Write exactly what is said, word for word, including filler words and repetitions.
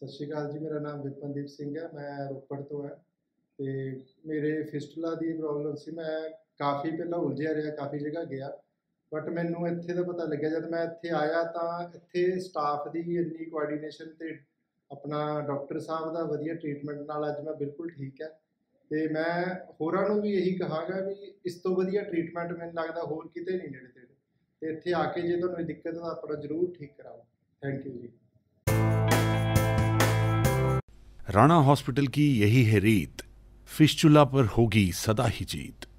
ਸਤਿ ਸ਼੍ਰੀ ਅਕਾਲ ਜੀ, ਮੇਰਾ ਨਾਮ ਵਿਪਨਦੀਪ ਸਿੰਘ ਹੈ, ਮੈਂ ਰੋਪੜ ਤੋਂ ਹੈ ਅਤੇ ਮੇਰੇ ਫਿਸਟੁਲਾ ਦੀ ਪ੍ਰੋਬਲਮ ਸੀ। ਮੈਂ ਕਾਫੀ ਪਹਿਲਾਂ ਉਲਝਿਆ ਰਿਹਾ, ਕਾਫੀ ਜਗ੍ਹਾ ਗਿਆ, ਬਟ ਮੈਨੂੰ ਇੱਥੇ ਦਾ ਪਤਾ ਲੱਗਿਆ ਜਦ ਮੈਂ ਇੱਥੇ ਆਇਆ ਤਾਂ ਇੱਥੇ ਸਟਾਫ ਦੀ ਇੰਨੀ ਕੋਆਰਡੀਨੇਸ਼ਨ ਅਤੇ ਆਪਣਾ ਡਾਕਟਰ ਸਾਹਿਬ ਦਾ ਵਧੀਆ ਟਰੀਟਮੈਂਟ ਨਾਲ ਅੱਜ ਮੈਂ ਬਿਲਕੁਲ ਠੀਕ ਹੈ। ਅਤੇ ਮੈਂ ਹੋਰਾਂ ਨੂੰ ਵੀ ਇਹੀ ਕਹਾਂਗਾ ਵੀ ਇਸ ਤੋਂ ਵਧੀਆ ਟਰੀਟਮੈਂਟ ਮੈਨੂੰ ਲੱਗਦਾ ਹੋਰ ਕਿਤੇ ਨਹੀਂ ਨੇੜੇ ਤੇੜੇ, ਅਤੇ ਇੱਥੇ ਆ ਕੇ ਜੇ ਤੁਹਾਨੂੰ ਇਹ ਦਿੱਕਤ ਤਾਂ ਆਪਣਾ ਜ਼ਰੂਰ ਠੀਕ ਕਰਾਓ। Thank you ji. Rana hospital की यही है रीत, फिस्चुला पर होगी सदा ही जीत।